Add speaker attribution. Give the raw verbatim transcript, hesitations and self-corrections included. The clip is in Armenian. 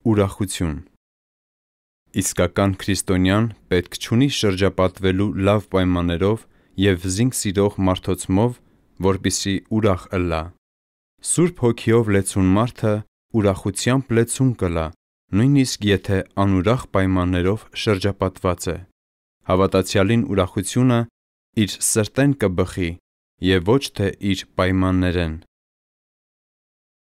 Speaker 1: ուրախություն։ Իսկական քրիստոնյան պետք չունի շրջապատվելու լավ պայմաններով և զինք սիրող մարդոցմով, որպեսզի ուրախ ըլլա։ Սուրբ Հոգիով լեցուն մարդը ուրախությամբ լեցուն կլա, նույնիսկ եթե անուրախ պայմաններով շրջապատված է։ Հավատացյալին ուրախությունը իր սրտեն կբխի և ոչ թե իր պայմաններեն։